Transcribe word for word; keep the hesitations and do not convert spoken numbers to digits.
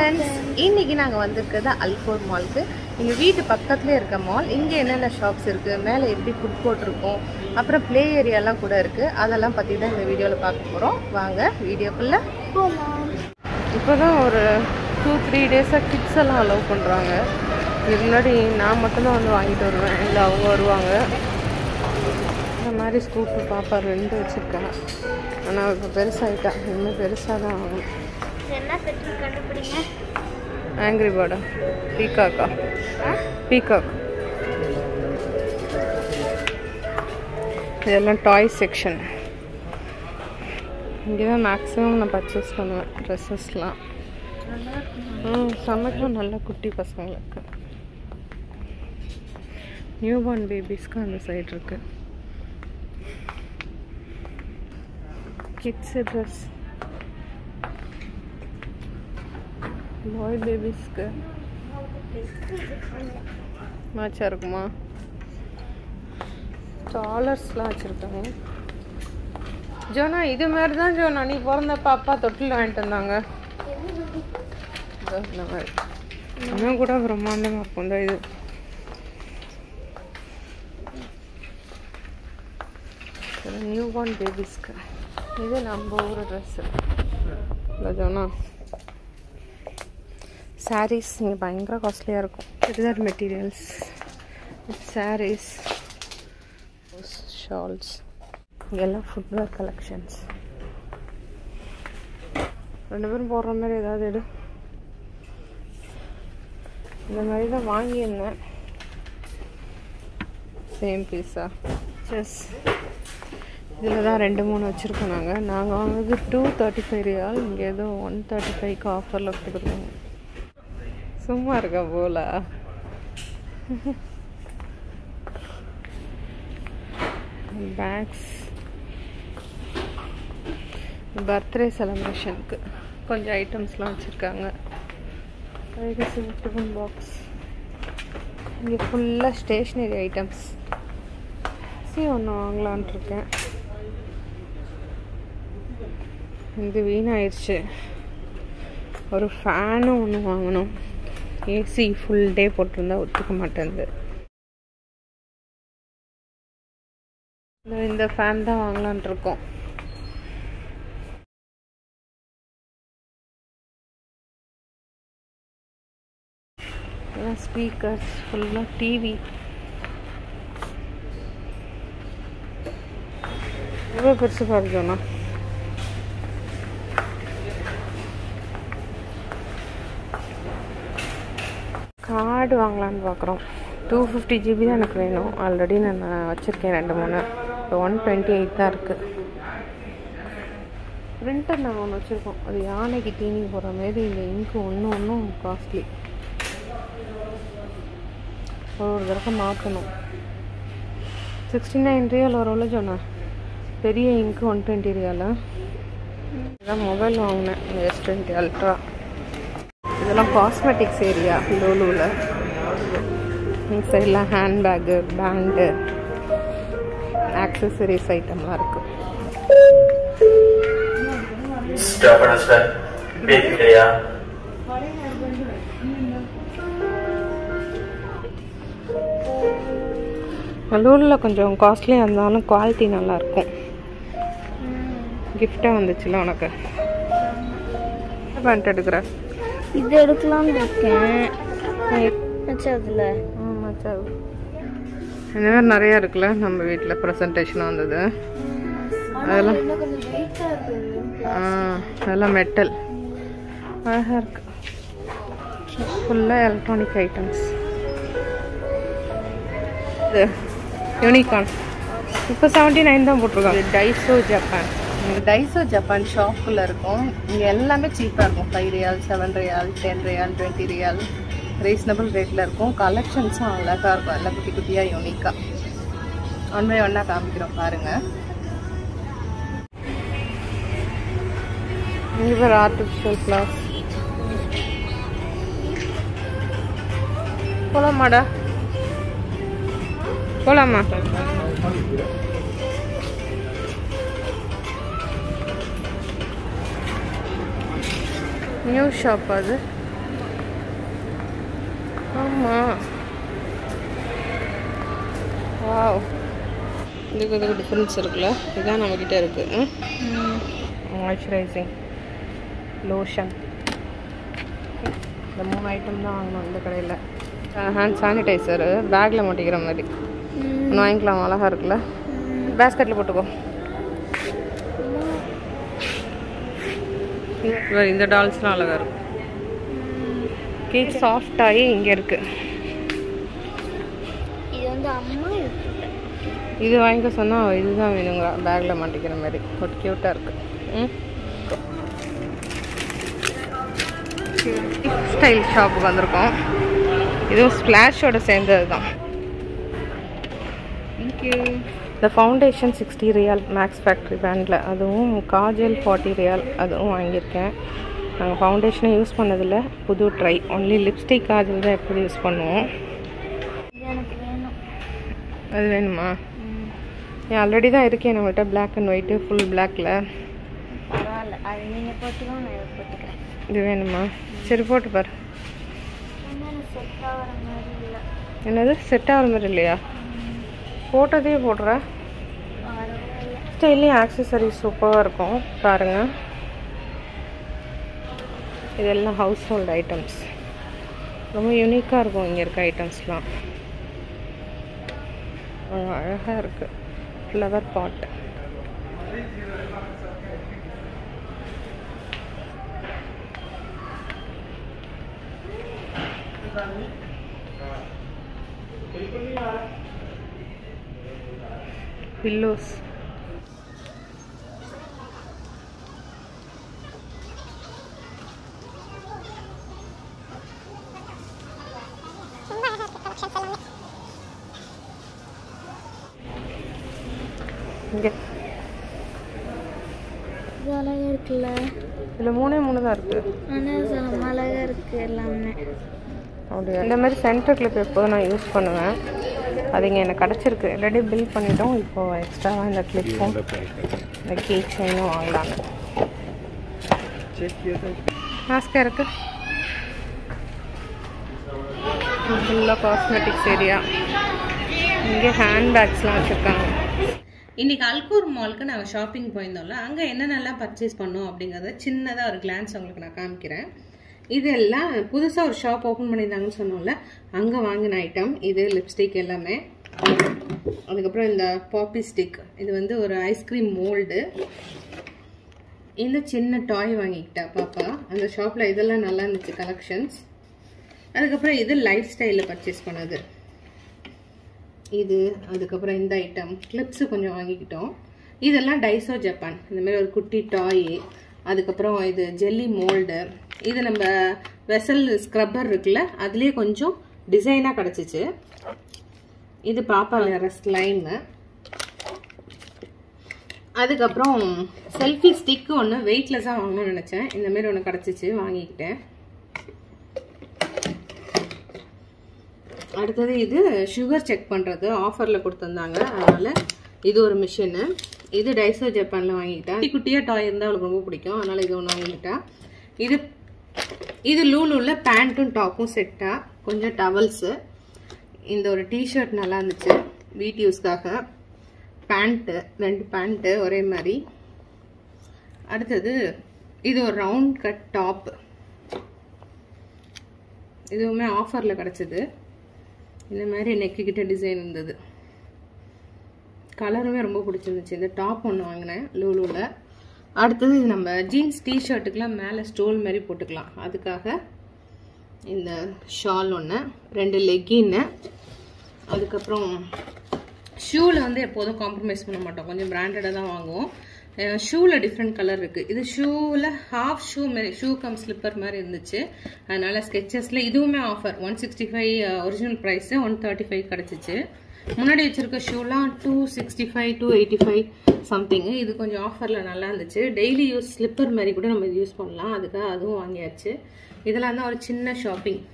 friends, இன்னைக்கு நாங்க வந்திருக்கிறது அல்கோர் மால்க்கு. எங்க வீட்டு பக்கத்துலயே இருக்க மால். இங்க என்னென்ன ஷாப்ஸ் இருக்கு, மேலே எப்படி ஃபுட் கோர்ட் இருக்கும், அப்புறம் ப்ளே ஏரியாலாம் கூட இருக்கு. அதெல்லாம் பத்தி தான் இந்த வீடியோல பார்க்க போறோம். வாங்க வீடியோக்குள்ள போலாம். இப்போதான் ஒரு டூ த்ரீ டேஸாக கிட்ஸ் எல்லாம் அலோவ் பண்ணுறாங்க. இதுக்கு முன்னாடி நான் மட்டும்தான் வந்து வாங்கிட்டு வருவேன், இல்லை அவங்க வருவாங்க. இந்த மாதிரி ஸ்கூப்பு பாப்பா ரெண்டு வச்சுருக்கேன். ஆனால் இப்போ பெருசாகிட்டா, இன்னும் பெருசாக தான் ஆகும். என்ன பெட்ரு கண்டுபிடிங்க. ஆங்கிரி பேர்டா, பீகாக்கா, பீகாக். இதெல்லாம் டாய் செக்ஷன். இங்கே தான் மேக்ஸிமம் நான் பர்ச்சேஸ் பண்ணுவேன் ட்ரெஸ்ஸஸ்லாம். ம் சமைக்கும் நல்ல குட்டி பசங்களுக்கு. நியூ பார்ன் பேபிஸ்க்கு அந்த சைடு இருக்கு. கிட்ஸ் ட்ரெஸ், பாய் பேபிஸ்க்கு மேட்சாக இருக்குமா? டாலர்ஸ்லாம் வச்சுருக்காங்க. ஜோனா இது மாதிரி தான் ஜோனா நீ பிறந்தப்ப அப்பா தொட்டில் வாங்கிட்டு வந்தாங்க. இந்த மாதிரி இன்னும் கூட பிரம்மாண்டமாக இருக்கும். இந்த இது நியூ பார்ன் பேபிஸ்க்கு. இது நம்ம ஊர் ட்ரெஸ்ஸு இல்லை ஜோனா. சாரீஸ் இங்கே பயங்கர காஸ்ட்லியாக இருக்கும். சுடிதார் மெட்டீரியல்ஸ், சாரீஸ், ஷால்ஸ், இங்கெல்லாம் ஃபுட்வேர் கலெக்ஷன்ஸ். ரெண்டு பேரும் போடுற மாதிரி ஏதாவது எடு. இந்த மாதிரி தான் வாங்கியிருந்தேன். சேம் பீஸா செஸ். இதில் தான் ரெண்டு மூணு வச்சுருக்கோம். நாங்கள் நாங்கள் வாங்கினது டூ தேர்ட்டி ஃபைவ் ரியால். இங்கே ஏதோ ஒன் தேர்ட்டி ஃபைவ்க்கு ஆஃபரில் கொடுத்துருக்காங்க. சும்மா இருக்கா போல. பேக்ஸ், பர்த்டே செலிப்ரேஷனுக்கு கொஞ்சம் ஐட்டம்ஸ்லாம் வச்சுருக்காங்க. Tiffin box. இங்கே ஃபுல்லாக ஸ்டேஷ்னரி ஐட்டம்ஸ். சரி ஒன்று வாங்கலான்ட்டு இருக்கேன். இது வீணாயிடுச்சு. ஒரு ஃபேனும் ஒன்று வாங்கணும். ஏசி ஃபுல் டே போட்டிருந்தா ஒத்துக்க மாட்டேங்குது. இந்த ஃபேன் தான் வாங்கலான்ட்டு இருக்கோம். ஸ்பீக்கர்ஸ், ஃபுல்லாக டிவி. எவ்வளோ பெருசு பாருங்கண்ணா. கார்டு வாங்கலான்னு பார்க்குறோம். டூ ஃபிஃப்டி ஜிபி தான் எனக்கு வேணும். ஆல்ரெடி நான் வச்சுருக்கேன் ரெண்டு மூணு. இப்போ ஒன் டுவெண்ட்டி எயிட் தான் இருக்குது. பிரிண்டர் நாங்கள் ஒன்று வச்சுருக்கோம். அது யானைக்கு தீனி போகிற மாரி. இந்த இங்கு ஒன்று ஒன்றும் காஸ்ட்லி. ஒரு ஒரு தடவை மாற்றணும். சிக்ஸ்டி நைன் ரியால் வரவுள்ள சொன்னேன். பெரிய இங்கு ஒன் டுவெண்ட்டி ரியால். இதான் மொபைல் வாங்கினேன், எஸ் டுவெண்ட்டி அல்ட்ரா. இதெல்லாம் காஸ்மெட்டிக்ஸ் ஏரியா லூலூவில். இந்த சைடெலாம் ஹேண்ட்பேக்கு, பேண்டு, ஆக்சசரிஸ் ஐட்டம்லாம் இருக்கு. லூலூவில் கொஞ்சம் காஸ்ட்லியாக இருந்தாலும் குவாலிட்டி நல்லாயிருக்கும். கிஃப்டாக வந்துச்சுல உனக்கு. பேண்ட் எடுக்கிற இது எடுக்கலாம்னு இருக்கேன். மச்சாதுல மச்சாது இந்த மாதிரி நிறையா இருக்குல்ல. நம்ம வீட்டில் ப்ரெசன்டேஷனாக வந்தது. அதெல்லாம் ஆ அதெல்லாம் மெட்டல் அழகாக இருக்கு. ஃபுல்லாக எலக்ட்ரானிக் ஐட்டம்ஸ். இது யூனிகார்ன் இப்போ செவன்ட்டி நைன் தான் போட்டிருக்காங்க. Daiso Japan. டைசோ ஜப்பான் ஷாப்புக்குள்ளே இருக்கும். இங்கே எல்லாமே சீப்பாக இருக்கும். Five riyal, seven riyal, ten riyal, twenty riyal. Reasonable ரேட்டில் இருக்கும். கலெக்ஷன்ஸும் அழகாக இருக்கும். எல்லாம் குட்டி குட்டியாக யூனிக்காக. ஒன் பை ஒன்னாக காமிக்கிறோம் பாருங்கள். இங்கே பேர் ஆர்டிஃபிஷியல் ஃப்ளவர்ஸ். போலாமாடா, போலாமா? நியூ ஷாப் அது. ஆமாம். வாவ், இதுக்கு இதுக்கு டிஃப்ரென்ஸ் இருக்குல்ல. இதுதான் நம்மக்கிட்ட இருக்குது. மாய்ஸ்சரைசிங் லோஷன், இந்த மூணு ஐட்டம் தான் வாங்கணும் இந்த கடையில். ஹேண்ட் சானிடைசரு பேக்கில் மாட்டிக்கிற மாதிரி ஒன்று வாங்கிக்கலாம். அழகாக இருக்குல்ல. பேஸ்கெட்டில் போட்டுக்கோ. இந்த டால்ஸ்லாம் அழகாக இருக்கும். கேக் சாஃப்ட் ஆகி இங்கே இருக்குது. இது வந்து அம்மா இது வாங்கிக்க சொன்னால் இதுதான் வேணுங்களா, பேக்கில் மாட்டிக்கிற மாதிரி. ஒரு க்யூட்டாக இருக்குது. ம் ஸ்டைல் ஷாப்புக்கு வந்திருக்கோம். இதுவும் ஸ்ப்ளாஷோட சேர்ந்தது தான். தேங்க்யூ. இந்த foundation sixty riyal Max Factory பிராண்டில், அதுவும் காஜல் ஃபார்ட்டி ரியால், அதுவும் வாங்கியிருக்கேன். நாங்கள் ஃபவுண்டேஷனை யூஸ் பண்ணதில்லை, புது ட்ரை. ஒன்லி லிப்ஸ்டிக் காஜல் தான் எப்படி யூஸ் பண்ணுவோம். எனக்கு வேணும். அது வேணுமா? ஏன் ஆல்ரெடி தான் இருக்கேன் நம்மகிட்ட, பிளாக் அண்ட் ஒயிட்டு, ஃபுல் பிளாக்கில். பரவாயில்ல, அது நீங்கள் போட்டுக்கோ, நான் இதை போட்டுக்கிறேன். இது வேணுமா? சரி போட்டு பாரு. செட் ஆகிற மாதிரி இல்லை. என்னது செட் ஆகிற மாதிரி இல்லையா? போட்டதே போடுற. ஸ்டைலையும் ஆக்சசரிஸ் சூப்பராக இருக்கும் பாருங்கள். இதெல்லாம் ஹவுஸ் ஹோல்ட் ஐட்டம்ஸ், ரொம்ப யூனிக்காக இருக்கும் இங்கே இருக்க ஐட்டம்ஸ்லாம். அழகாக இருக்குது. ஃப்ளவர் பாட், பில்லோஸ், இங்கே இது அழகாக இருக்குல்ல. இதில் மூணே மூணு தான் இருக்குது. ஆனால் அழகாக இருக்குது எல்லாமே. அப்படியா? இந்த மாதிரி சென்டர் கிளிப் எப்போதும் நான் யூஸ் பண்ணுவேன். அது இங்கே எனக்கு கிடச்சிருக்கு. ஆல்ரெடி பில் பண்ணிட்டோம். இப்போது எக்ஸ்ட்ராவாக இந்த கிளிப்பும் இந்த கேக் செயினும் வாங்கலான்னு. மாஸ்காக இருக்குது. ஃபுல்லாக காஸ்மெட்டிக்ஸ் ஏரியா. இங்கே ஹேண்ட்பேக்ஸ்லாம் வச்சுருக்காங்க. இன்றைக்கி அல்கோர் மாலுக்கு நாங்கள் ஷாப்பிங் போயிருந்தோம்ல, அங்கே என்னென்னலாம் பர்ச்சேஸ் பண்ணோம் அப்படிங்கிறத சின்னதாக ஒரு கிளான்ஸ் உங்களுக்கு நான் காமிக்கிறேன். இதெல்லாம் புதுசாக ஒரு ஷாப் ஓப்பன் பண்ணியிருந்தாங்கன்னு சொன்னோம்ல, அங்கே வாங்கின ஐட்டம். இது லிப்ஸ்டிக் எல்லாமே. அதுக்கப்புறம் இந்த பாப்பி ஸ்டிக், இது வந்து ஒரு ஐஸ்கிரீம் மோல்டு. இந்த சின்ன டாய் வாங்கிக்கிட்டா பாப்பா. அந்த ஷாப்பில் இதெல்லாம் நல்லா இருந்துச்சு கலெக்ஷன்ஸ். அதுக்கப்புறம் இது லைஃப் ஸ்டைலில் பர்ச்சேஸ் பண்ணது இது. அதுக்கப்புறம் இந்த ஐட்டம் கிளிப்ஸு கொஞ்சம் வாங்கிக்கிட்டோம். இதெல்லாம் டைசோ ஜப்பான், இந்தமாரி ஒரு குட்டி டாய். அதுக்கப்புறம் இது ஜெல்லி மோல்டு. இது நம்ம வெசல் ஸ்க்ரப்பர் இருக்குல்ல, அதுலேயே கொஞ்சம் டிசைனாக கிடச்சிச்சு. இது பாப்பா வேற ஸ்லைமு. அதுக்கப்புறம் செல்ஃபி ஸ்டிக்கு ஒன்று வெயிட்லெஸ்ஸாக வாங்கணும்னு நினச்சேன். இந்தமாரி ஒன்று கிடச்சிச்சு, வாங்கிக்கிட்டேன். அடுத்தது இது சுகர் செக் பண்ணுறது, ஆஃபரில் கொடுத்துருந்தாங்க, அதனால் இது ஒரு மிஷினு. இது டைசோ ஜப்பானில் வாங்கிக்கிட்டேன். குட்டி குட்டியாக டாய் இருந்தால் அவளுக்கு ரொம்ப பிடிக்கும், அதனால் இது ஒன்று வாங்கிக்கிட்டேன். இது இது லூலுவில் பேண்ட்டும் டாப்பும் செட்டாக கொஞ்சம் டவல்ஸு. இந்த ஒரு டிஷர்ட் நல்லா இருந்துச்சு வீட் யூஸ்க்காக. பேண்ட்டு, ரெண்டு பேண்ட்டு ஒரே மாதிரி. அடுத்தது இது ஒரு ரவுண்ட் கட் டாப்பு. இதுவுமே ஆஃபரில் கிடச்சிது. இந்த மாதிரி நெக்குக்கிட்ட டிசைன் இருந்தது. கலருமே ரொம்ப பிடிச்சிருந்துச்சு. இந்த டாப் ஒன்று வாங்கினேன் லூலுவில். அடுத்தது நம்ம ஜீன்ஸ் டிஷர்ட்டுக்கெலாம் மேலே ஸ்டோல் மாதிரி போட்டுக்கலாம், அதுக்காக இந்த ஷால் ஒன்று, ரெண்டு லெக்கின்னு. அதுக்கப்புறம் ஷூவில் வந்து எப்போதும் காம்ப்ரமைஸ் பண்ண மாட்டோம், கொஞ்சம் பிராண்டடாக தான் வாங்குவோம். ஷூவில் டிஃப்ரெண்ட் கலர் இருக்குது. இது ஷூவில் ஹாஃப் ஷூ மாதிரி, ஷூ கம் ஸ்லிப்பர் மாதிரி இருந்துச்சு. அதனால ஸ்கெச்சஸில் இதுவுமே offer. One sixty five original price one thirty five கிடச்சிச்சு. முன்னாடி வச்சுருக்க ஷூலாம் two sixty five two eighty five something. இது கொஞ்சம் ஆஃபரில் நல்லா இருந்துச்சு. டெய்லி யூஸ் ஸ்லிப்பர் மாதிரி கூட நம்ம இது யூஸ் பண்ணலாம், அதுக்காக அதுவும் வாங்கியாச்சு. இதெல்லாம் தான் ஒரு சின்ன ஷாப்பிங்.